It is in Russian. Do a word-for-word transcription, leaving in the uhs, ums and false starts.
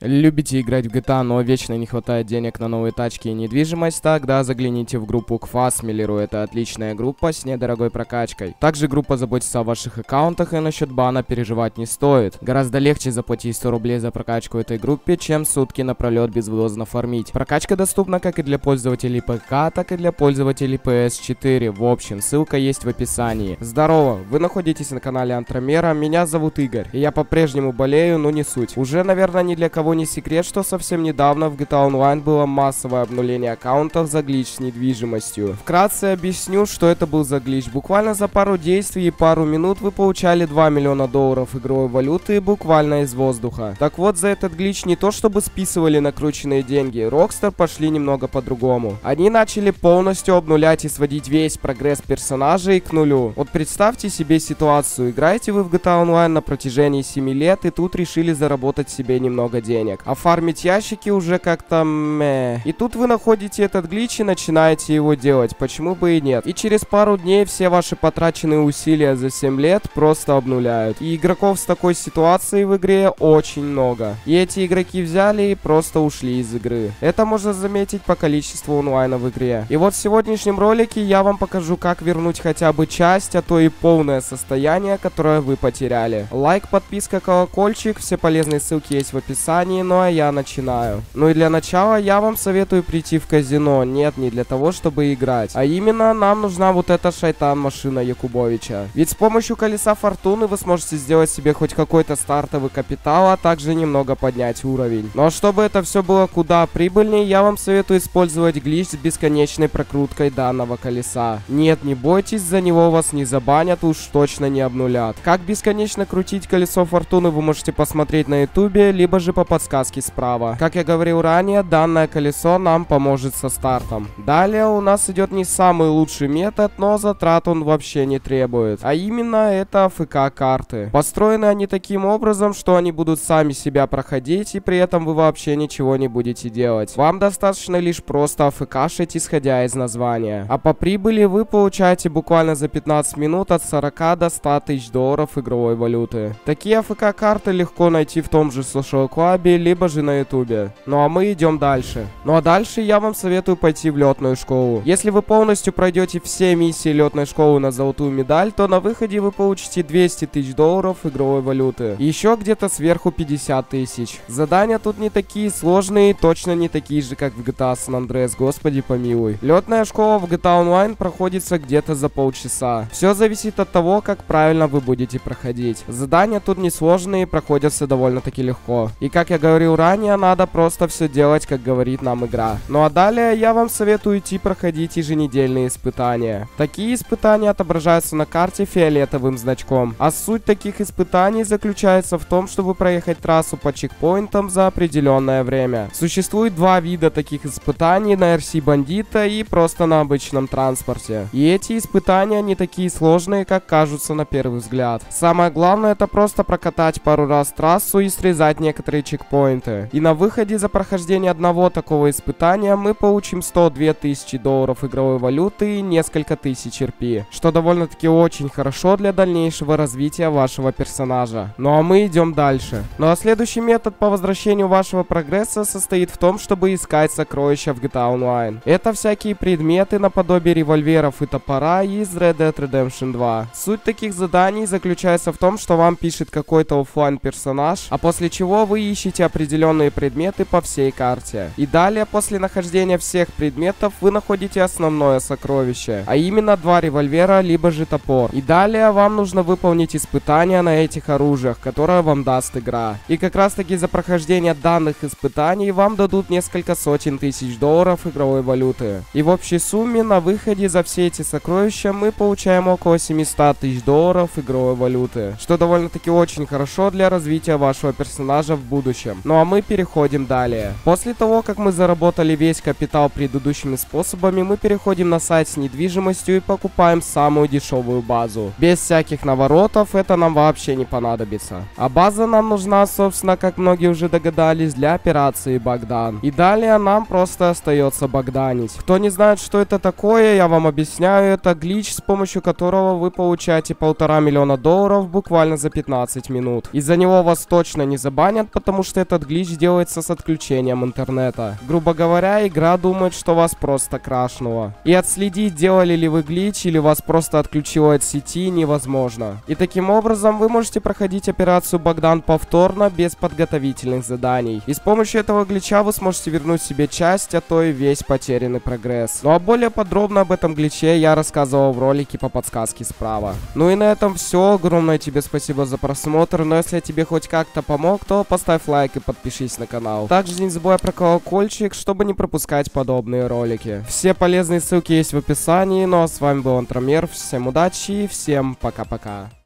Любите играть в джи ти эй, но вечно не хватает денег на новые тачки и недвижимость? Тогда загляните в группу к Фасмиллеру. Это отличная группа с недорогой прокачкой. Также группа заботится о ваших аккаунтах, и насчет бана переживать не стоит. Гораздо легче заплатить сто рублей за прокачку этой группе, чем сутки напролет безвылазно фармить. Прокачка доступна как и для пользователей ПК, так и для пользователей пи эс четыре. В общем, ссылка есть в описании. Здорово, вы находитесь на канале Антромера, меня зовут Игорь, и я по-прежнему болею, но не суть. Уже, наверное, ни для кого не секрет, что совсем недавно в джи ти эй Online было массовое обнуление аккаунтов за глич с недвижимостью. Вкратце объясню, что это был за глич. Буквально за пару действий и пару минут вы получали два миллиона долларов игровой валюты буквально из воздуха. Так вот, за этот глич не то чтобы списывали накрученные деньги, Rockstar пошли немного по-другому. Они начали полностью обнулять и сводить весь прогресс персонажей к нулю. Вот представьте себе ситуацию, играете вы в джи ти эй Online на протяжении семи лет, и тут решили заработать себе немного денег. А фармить ящики уже как-то мeh. И тут вы находите этот глич и начинаете его делать, почему бы и нет. И через пару дней все ваши потраченные усилия за семь лет просто обнуляют. И игроков с такой ситуацией в игре очень много. И эти игроки взяли и просто ушли из игры. Это можно заметить по количеству онлайна в игре. И вот в сегодняшнем ролике я вам покажу, как вернуть хотя бы часть, а то и полное состояние, которое вы потеряли. Лайк, подписка, колокольчик, все полезные ссылки есть в описании. Ну а я начинаю. Ну и для начала я вам советую прийти в казино. Нет, не для того, чтобы играть. А именно нам нужна вот эта шайтан-машина Якубовича. Ведь с помощью колеса фортуны вы сможете сделать себе хоть какой-то стартовый капитал, а также немного поднять уровень. Но чтобы это все было куда прибыльнее, я вам советую использовать глич с бесконечной прокруткой данного колеса. Нет, не бойтесь, за него вас не забанят, уж точно не обнулят. Как бесконечно крутить колесо фортуны вы можете посмотреть на ютубе, либо же по подсказке справа. Как я говорил ранее, данное колесо нам поможет со стартом. Далее у нас идет не самый лучший метод, но затрат он вообще не требует. А именно это АФК карты. Построены они таким образом, что они будут сами себя проходить, и при этом вы вообще ничего не будете делать. Вам достаточно лишь просто АФКшить, исходя из названия. А по прибыли вы получаете буквально за пятнадцать минут от сорока до ста тысяч долларов игровой валюты. Такие АФК карты легко найти в том же Social Club, либо же на ютубе. Ну а мы идем дальше. Ну а дальше я вам советую пойти в летную школу. Если вы полностью пройдете все миссии летной школы на золотую медаль, то на выходе вы получите двести тысяч долларов игровой валюты. И еще где-то сверху пятьдесят тысяч. Задания тут не такие сложные, точно не такие же, как в джи ти эй San Andreas, господи помилуй. Летная школа в джи ти эй Online проходится где-то за полчаса. Все зависит от того, как правильно вы будете проходить. Задания тут несложные, проходятся довольно-таки легко. И как я говорил ранее, надо просто все делать, как говорит нам игра. Ну а далее я вам советую идти проходить еженедельные испытания. Такие испытания отображаются на карте фиолетовым значком. А суть таких испытаний заключается в том, чтобы проехать трассу по чекпоинтам за определенное время. Существует два вида таких испытаний: на эр си бандита и просто на обычном транспорте. И эти испытания не такие сложные, как кажутся на первый взгляд. Самое главное — это просто прокатать пару раз трассу и срезать некоторые чекпоинты. И на выходе за прохождение одного такого испытания мы получим сто две тысячи долларов игровой валюты и несколько тысяч эр пи, что довольно-таки очень хорошо для дальнейшего развития вашего персонажа. Ну а мы идем дальше. Ну а следующий метод по возвращению вашего прогресса состоит в том, чтобы искать сокровища в джи ти эй Online. Это всякие предметы наподобие револьверов и топора из Red Dead Redemption два. Суть таких заданий заключается в том, что вам пишет какой-то оффлайн персонаж, а после чего вы ищете определенные предметы по всей карте. И далее, после нахождения всех предметов, вы находите основное сокровище, а именно два револьвера, либо же топор. И далее вам нужно выполнить испытания на этих оружиях, которые вам даст игра. И как раз таки за прохождение данных испытаний вам дадут несколько сотен тысяч долларов игровой валюты. И в общей сумме на выходе за все эти сокровища мы получаем около семисот тысяч долларов игровой валюты, что довольно-таки очень хорошо для развития вашего персонажа в будущем. Ну а мы переходим далее. После того, как мы заработали весь капитал предыдущими способами, мы переходим на сайт с недвижимостью и покупаем самую дешевую базу. Без всяких наворотов, это нам вообще не понадобится. А база нам нужна, собственно, как многие уже догадались, для операции Богдан. И далее нам просто остается богданить. Кто не знает, что это такое, я вам объясняю. Это глич, с помощью которого вы получаете полтора миллиона долларов буквально за пятнадцать минут. Из-за него вас точно не забанят, потому что что этот глич делается с отключением интернета. Грубо говоря, игра думает, что вас просто крашнуло. И отследить, делали ли вы глич или вас просто отключило от сети, невозможно. И таким образом вы можете проходить операцию Богдан повторно, без подготовительных заданий. И с помощью этого глича вы сможете вернуть себе часть, а то и весь потерянный прогресс. Ну а более подробно об этом гличе я рассказывал в ролике по подсказке справа. Ну и на этом все. Огромное тебе спасибо за просмотр. Но если я тебе хоть как-то помог, то поставь лайк и подпишись на канал. Также не забывай про колокольчик, чтобы не пропускать подобные ролики. Все полезные ссылки есть в описании. Ну а с вами был Антромер. Всем удачи и всем пока-пока.